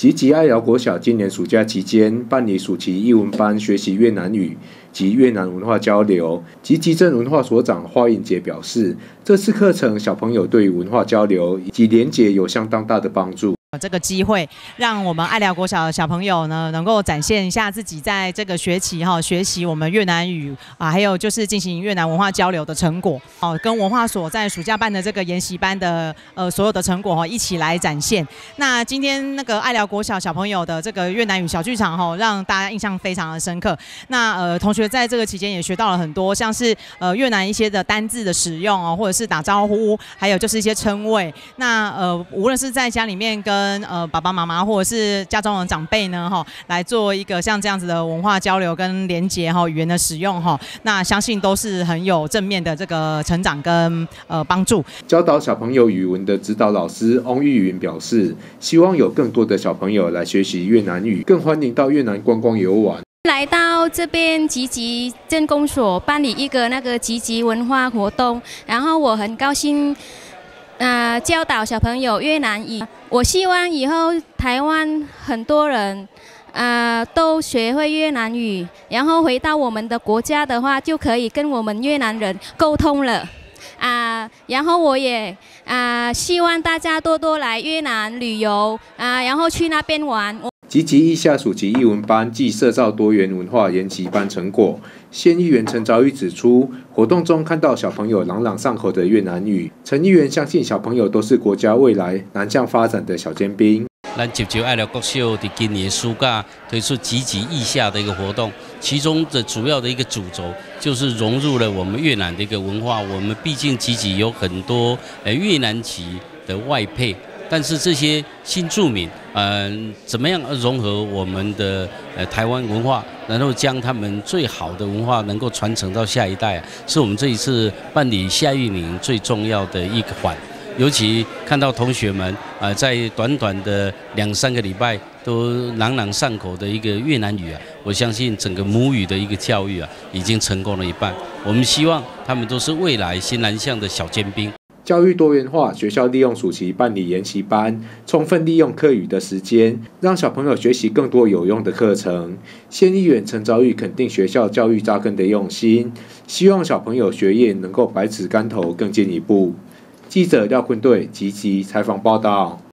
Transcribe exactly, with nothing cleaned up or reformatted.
集集爱寮国小今年暑假期间办理暑期艺文班，学习越南语及越南文化交流。集集镇文化所长华英杰表示，这次课程小朋友对于文化交流以及连结有相当大的帮助。 这个机会让我们爱寮国小的小朋友呢，能够展现一下自己在这个学期哈学习我们越南语啊，还有就是进行越南文化交流的成果哦，跟文化所在暑假办的这个研习班的呃所有的成果哈一起来展现。那今天那个爱寮国小小朋友的这个越南语小剧场哈，让大家印象非常的深刻。那呃同学在这个期间也学到了很多，像是呃越南一些的单字的使用哦，或者是打招呼，还有就是一些称谓。那呃无论是在家里面跟跟呃爸爸妈妈或者是家中的长辈呢，哈，来做一个像这样子的文化交流跟连结哈，语言的使用哈，那相信都是很有正面的这个成长跟呃帮助。 教导小朋友语文的指导老师翁玉云表示，希望有更多的小朋友来学习越南语，更欢迎到越南观光游玩。 来到这边集集镇公所办理一个那个集集文化活动，然后我很高兴。呃，教导小朋友越南语，我希望以后台湾很多人，呃，都学会越南语，然后回到我们的国家的话，就可以跟我们越南人沟通了，啊、呃，然后我也啊、呃、希望大家多多来越南旅游啊、呃，然后去那边玩。 集集艺下暑期艺文班暨社造多元文化研习班成果，县议员陈昭玉指出，活动中看到小朋友朗朗上口的越南语，陈议员相信小朋友都是国家未来南向发展的小尖兵。 咱接受爱寮国小在今年暑假推出集集艺下的一个活动，其中的主要的一个主轴就是融入了我们越南的一个文化。我们毕竟集集有很多呃越南籍的外配。但是这些新住民，呃，怎么样融合我们的呃台湾文化，然后将他们最好的文化能够传承到下一代，是我们这一次办理夏令营最重要的一个环。尤其看到同学们，呃，在短短的两三个礼拜都朗朗上口的一个越南语啊，我相信整个母语的一个教育啊，已经成功了一半。我们希望他们都是未来新南向的小尖兵。 教育多元化，学校利用暑期办理研习班，充分利用课余的时间，让小朋友学习更多有用的课程。县议员陈昭玉肯定学校教育扎根的用心，希望小朋友学业能够百尺竿头更进一步。记者廖坤队集集采访报道。